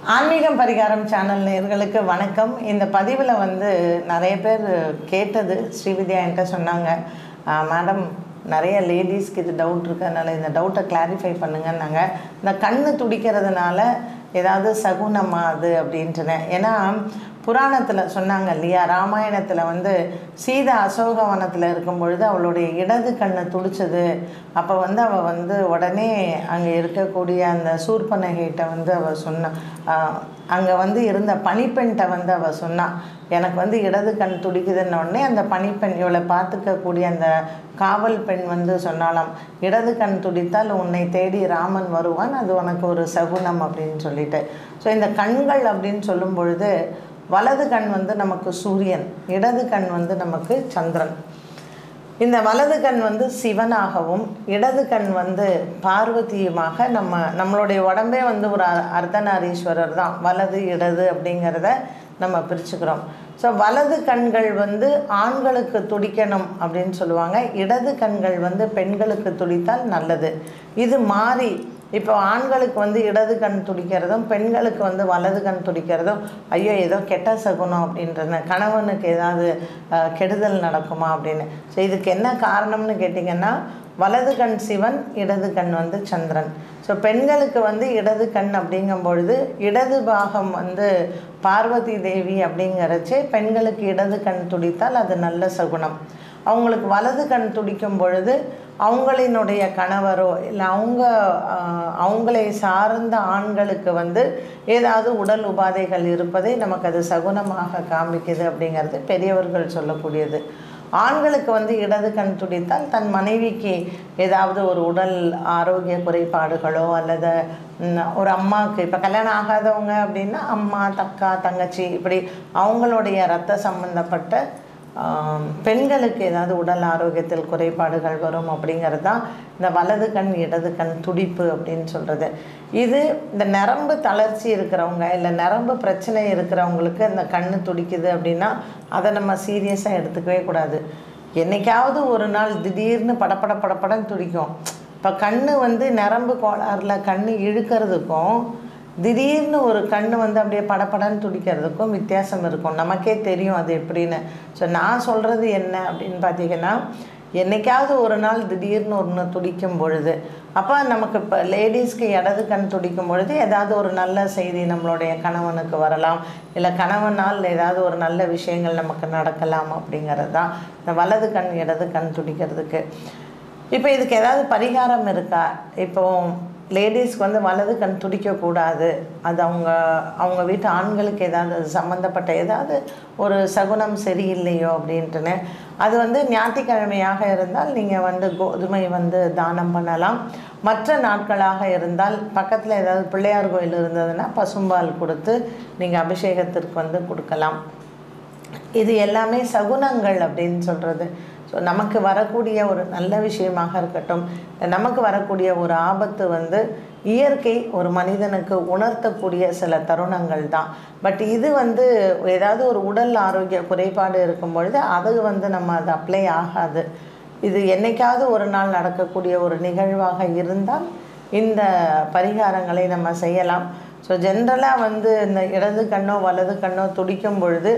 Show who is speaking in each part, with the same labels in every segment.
Speaker 1: ஆன்மீகம் பரிகாரம் சேனல் நேயர்களுக்கு வணக்கம். இந்த பதிவில் நிறைய பேர் கேட்டது ஸ்ரீவித்யா என்கிட்ட சொன்னாங்க, மேடம் நிறைய லேடிஸ்க்கு இது டவுட் இருக்கிறதுனால இந்த டவுட்டை கிளாரிஃபை பண்ணுங்கன்னாங்க. இந்த கண்ணு துடிக்கிறதுனால ஏதாவது சகுனமா அது அப்படின்ட்டுனேன். ஏன்னா புராணத்தில் சொன்னாங்க இல்லையா, ராமாயணத்தில் சீதை அசோகவனத்தில் இருக்கும் பொழுது அவளுடைய இடது கண்ணை துடிச்சது. அப்போ அவள் உடனே அங்கே இருக்கக்கூடிய அந்த சூர்பனகைகிட்ட அவள் சொன்னான், அங்கே இருந்த பணிப்பெண்கிட்ட அவள் சொன்னான், எனக்கு இடது கண் துடிக்குதுன்ன உடனே அந்த பணிப்பெண் இவளை பார்த்துக்கக்கூடிய அந்த காவல் பெண் சொன்னாலாம், இடது கண் துடித்தால் உன்னை தேடி ராமன் வருவான், அது உனக்கு ஒரு சகுனம் அப்படின்னு சொல்லிட்டு. ஸோ இந்த கண்கள் அப்படின்னு சொல்லும் பொழுது வலது கண் நமக்கு சூரியன், இடது கண் நமக்கு சந்திரன். இந்த வலது கண் சிவனாகவும் இடது கண் பார்வதியுமாக நம்மளுடைய உடம்பே ஒரு அர்த்தநாரீஸ்வரர் தான். வலது இடது அப்படிங்கிறத நம்ம பிரிச்சுக்கிறோம். ஸோ வலது கண்கள் ஆண்களுக்கு துடிக்கணும் அப்படின்னு சொல்லுவாங்க, இடது கண்கள் பெண்களுக்கு துடித்தால் நல்லது. இது மாறி இப்போ ஆண்களுக்கு இடது கண் துடிக்கிறதும் பெண்களுக்கு வலது கண் துடிக்கிறதும் ஐயோ ஏதோ கெட்ட சகுனம் அப்படின்றன, கணவனுக்கு ஏதாவது கெடுதல் நடக்குமா அப்படின்னு. ஸோ இதுக்கு என்ன காரணம்னு கேட்டிங்கன்னா, வலது கண் சிவன், இடது கண் சந்திரன். ஸோ பெண்களுக்கு இடது கண் அப்படிங்கும் பொழுது இடது பாகம் பார்வதி தேவி அப்படிங்கிறச்சே பெண்களுக்கு இடது கண் துடித்தால் அது நல்ல சகுனம். அவங்களுக்கு வலது கண் துடிக்கும் பொழுது அவங்களினுடைய கணவரோ இல்லை அவங்களை சார்ந்த ஆண்களுக்கு ஏதாவது உடல் உபாதைகள் இருப்பதை நமக்கு அது சகுனமாக காமிக்குது அப்படிங்கிறது பெரியவர்கள் சொல்லக்கூடியது. ஆண்களுக்கு இடது கண் துடித்தால் தன் மனைவிக்கு ஏதாவது ஒரு உடல் ஆரோக்கிய குறைபாடுகளோ அல்லது ஒரு அம்மாவுக்கு இப்போ கல்யாணம் ஆகாதவங்க அப்படின்னா அம்மா, தக்கா, தங்கச்சி இப்படி அவங்களுடைய இரத்த சம்பந்தப்பட்ட பெண்களுக்கு ஏதாவது உடல் ஆரோக்கியத்தில் குறைபாடுகள் வரும் அப்படிங்கிறது தான் இந்த வலது கண் இடது கண் துடிப்பு அப்படின்னு சொல்கிறது. இது இந்த நரம்பு தளர்ச்சி இருக்கிறவங்க இல்லை நரம்பு பிரச்சனை இருக்கிறவங்களுக்கு இந்த கண் துடிக்குது அப்படின்னா அதை நம்ம சீரியஸாக எடுத்துக்கவே கூடாது. என்றைக்காவது ஒரு நாள் திடீர்னு படப்படன்னு துடிக்கும். இப்போ கண் நரம்பு கோளாறில் கண் இழுக்கிறதுக்கும் திடீர்னு ஒரு கண் அப்படியே படப்படன்னு துடிக்கிறதுக்கும் வித்தியாசம் இருக்கும், நமக்கே தெரியும் அது எப்படின்னு. ஸோ நான் சொல்கிறது என்ன அப்படின்னு பார்த்தீங்கன்னா, என்றைக்காவது ஒரு நாள் திடீர்னு ஒன்று துடிக்கும் பொழுது, அப்போ நமக்கு இப்போ லேடிஸ்க்கு இடது கண் துடிக்கும் பொழுது ஏதாவது ஒரு நல்ல செய்தி நம்மளுடைய கணவனுக்கு வரலாம், இல்லை கணவனால் ஏதாவது ஒரு நல்ல விஷயங்கள் நமக்கு நடக்கலாம் அப்படிங்கிறது தான் இந்த வலது கண் இடது கண் துடிக்கிறதுக்கு. இப்போ இதுக்கு ஏதாவது பரிகாரம் இருக்கா? இப்போது லேடிஸ்க்கு வலது கண் துடிக்கக்கூடாது, அது அவங்க வீட்டு ஆண்களுக்கு ஏதாவது அது சம்மந்தப்பட்ட ஏதாவது ஒரு சகுனம் சரியில்லையோ அப்படின்ட்டுன்னு, அது ஞாயிற்றுக்கிழமையாக இருந்தால் நீங்கள் கோதுமை தானம் பண்ணலாம். மற்ற நாட்களாக இருந்தால் பக்கத்தில் ஏதாவது பிள்ளையார் கோயில் இருந்ததுன்னா பசும்பால் கொடுத்து நீங்கள் அபிஷேகத்திற்கு கொடுக்கலாம். இது எல்லாமே சகுனங்கள் அப்படின்னு சொல்கிறது. ஸோ நமக்கு வரக்கூடிய ஒரு நல்ல விஷயமாக இருக்கட்டும், நமக்கு வரக்கூடிய ஒரு ஆபத்து இயற்கை ஒரு மனிதனுக்கு உணர்த்தக்கூடிய சில தருணங்கள் தான். பட் இது ஏதாவது ஒரு உடல் ஆரோக்கிய குறைபாடு இருக்கும் பொழுது அது நம்ம அது அப்ளை ஆகாது. இது என்றைக்காவது ஒரு நாள் நடக்கக்கூடிய ஒரு நிகழ்வாக இருந்தால் இந்த பரிகாரங்களை நம்ம செய்யலாம். ஸோ ஜென்ரலாக இந்த இடது கண்ணோ வலது கண்ணோ துடிக்கும் பொழுது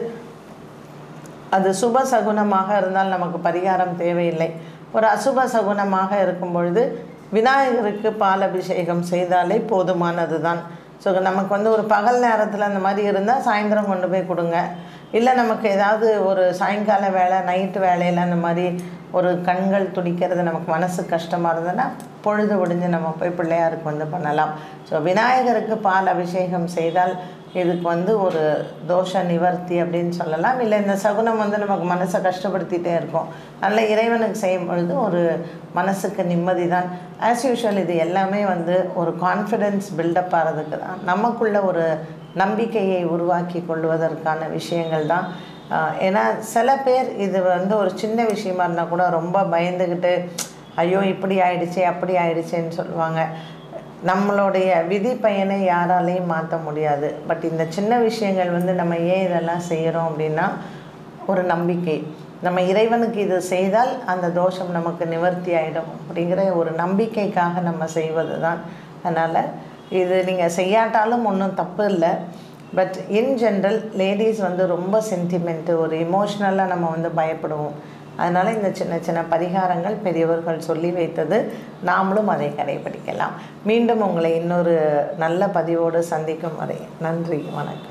Speaker 1: அது சுப சகுனமாக இருந்தால் நமக்கு பரிகாரம் தேவையில்லை. ஒரு அசுப சகுனமாக இருக்கும் பொழுது விநாயகருக்கு பால் அபிஷேகம் செய்தாலே போதுமானது தான். ஸோ நமக்கு ஒரு பகல் நேரத்தில் அந்த மாதிரி இருந்தால் சாயந்தரம் கொண்டு போய் கொடுங்க. இல்லை நமக்கு ஏதாவது ஒரு சாயங்கால வேலை நைட்டு வேலையில் அந்த மாதிரி ஒரு கண்கள் துடிக்கிறது நமக்கு மனசு கஷ்டமாக இருந்ததுன்னா பொழுது ஒடிஞ்சு நம்ம போய் பிள்ளையாருக்கு பண்ணலாம். ஸோ விநாயகருக்கு பால் அபிஷேகம் செய்தால் இதுக்கு ஒரு தோஷ நிவர்த்தி அப்படின்னு சொல்லலாம். இல்லை இந்த சகுனம் நமக்கு மனசை கஷ்டப்படுத்திகிட்டே இருக்கும், நல்ல இறைவனுக்கு செய்யும் பொழுது ஒரு மனசுக்கு நிம்மதி தான். ஆஸ் யூஷுவல் இது எல்லாமே ஒரு கான்ஃபிடென்ஸ் பில்டப் ஆகிறதுக்கு தான், நமக்குள்ள ஒரு நம்பிக்கையை உருவாக்கி கொள்வதற்கான விஷயங்கள் தான். ஏன்னா சில பேர் இது ஒரு சின்ன விஷயமா இருந்தால் கூட ரொம்ப பயந்துக்கிட்டு ஐயோ இப்படி ஆயிடுச்சே அப்படி ஆயிடுச்சேன்னு சொல்லுவாங்க. நம்மளுடைய விதி பயனை யாராலையும் மாற்ற முடியாது. பட் இந்த சின்ன விஷயங்கள் நம்ம ஏன் இதெல்லாம் செய்கிறோம் அப்படின்னா ஒரு நம்பிக்கை, நம்ம இறைவனுக்கு இது செய்தால் அந்த தோஷம் நமக்கு நிவர்த்தி ஆகிடும் அப்படிங்கிற ஒரு நம்பிக்கைக்காக நம்ம செய்வது தான். அதனால் இது நீங்கள் செய்யாட்டாலும் ஒன்றும் தப்பு இல்லை. பட் இன் ஜென்ரல் லேடிஸ் வந்து ரொம்ப சென்டிமெண்ட்டு, ஒரு எமோஷ்னலாக நம்ம வந்து பயப்படுவோம். அதனால் இந்த சின்ன சின்ன பரிகாரங்கள் பெரியவர்கள் சொல்லி வைத்தது, நாமளும் அதை கடைபிடிக்கலாம். மீண்டும் உங்களை இன்னொரு நல்ல பதிவோடு சந்திக்கும் வரை நன்றி, வணக்கம்.